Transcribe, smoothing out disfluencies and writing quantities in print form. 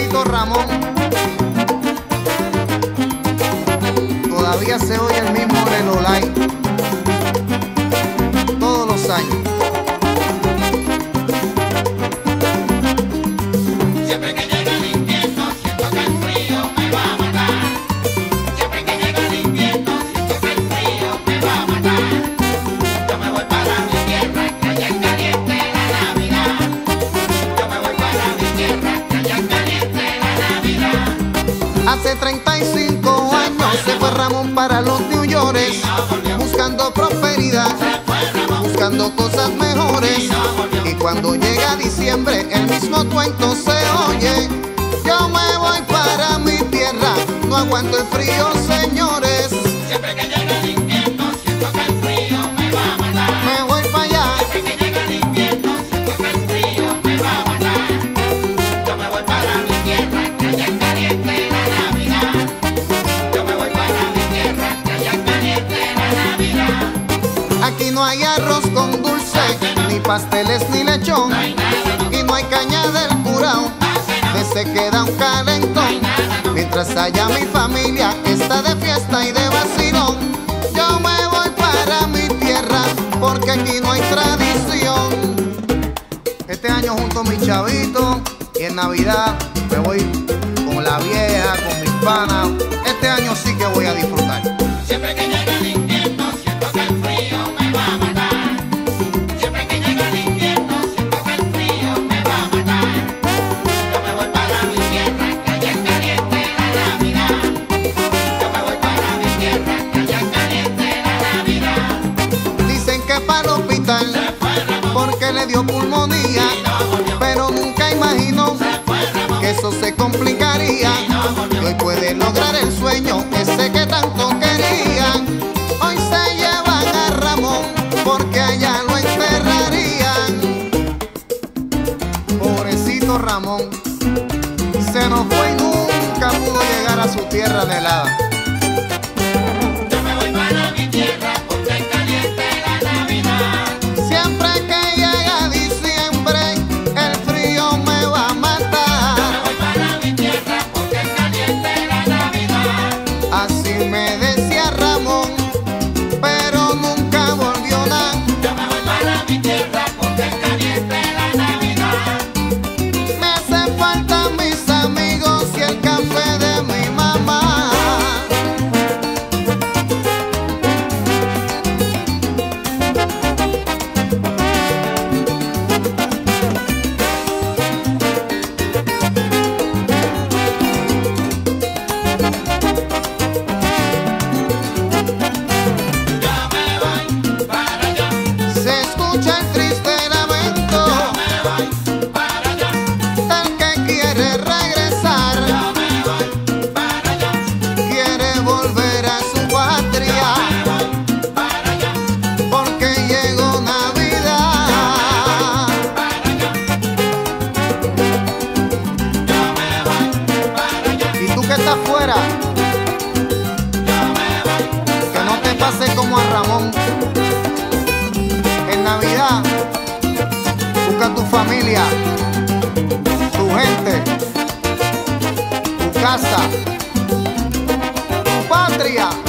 pobrecito Ramón. Todavía se oye el mismo relolay todos los años. Siempre que llega el invierno siento que el frío me va a matar. Siempre que llega el invierno siento que el frío me va a matar. Yo me voy para mi tierra, que allá es caliente la Navidad. Yo me voy para mi tierra, que allá es caliente la Navidad. Hace 35 años se fue Ramón para los New York, buscando prosperidad, buscando cosas mejores. Y cuando llega diciembre el mismo cuento se oye: yo me voy para mi tierra, no aguanto el frío, señores. Siempre que llega el invierno siento que el frío me va a matar. Me voy para allá. Siempre que llega el invierno siento que el frío me va a matar. Yo me voy para mi tierra, que allá es caliente la Navidad. Yo me voy para mi tierra, que allá es caliente la Navidad. Aquí no hay arroz con dulce, ni pasteles ni lechón, y no hay caña del curao, que se queda un calentón. Mientras allá mi familia está de fiesta y de vacilón, yo me voy para mi tierra, porque aquí no hay tradición. Este año junto a mi chavito, y en Navidad me voy con la vieja, con mis panas. Este año sí que voy a disfrutar. Siempre que llega el invierno siento que el frío me va a matar. Siempre que llega el invierno siento que el frío me va a matar. Yo me voy para mi tierra, que allá es caliente la Navidad. Yo me voy para mi tierra, que allá es caliente la Navidad. Dicen que para el hospital porque le dio pulmonía, pero nunca imaginó que eso se complicaría. Y hoy puede lograr el sueño ese que tanto querían. Hoy se llevan a Ramón porque allá lo enterrarían. Pobrecito Ramón, se nos fue y nunca pudo llegar a su tierra anhelada. Yo me voy para mi tierra porque es caliente la Navidad. Siempre que llega diciembre el frío me va a matar. Yo me voy para mi tierra porque es caliente la Navidad. Así me decía Ramón, pero nunca volvió nada. Yo me voy para mi tierra porque es caliente la Navidad. Me hacen falta mis amigos y el café de mi mamá. Yo me voy para allá. Se escucha el triste lamento Yo me voy para allá. del que quiere regresar, Yo me voy para allá. quiere volver a su patria, Voy para allá. porque llegó Navidad. Para allá. Yo me voy para allá. Y tú que estás fuera, Yo me voy. que no te pase como a Ramón. En Navidad, busca tu familia, tu gente, tu casa, tu patria.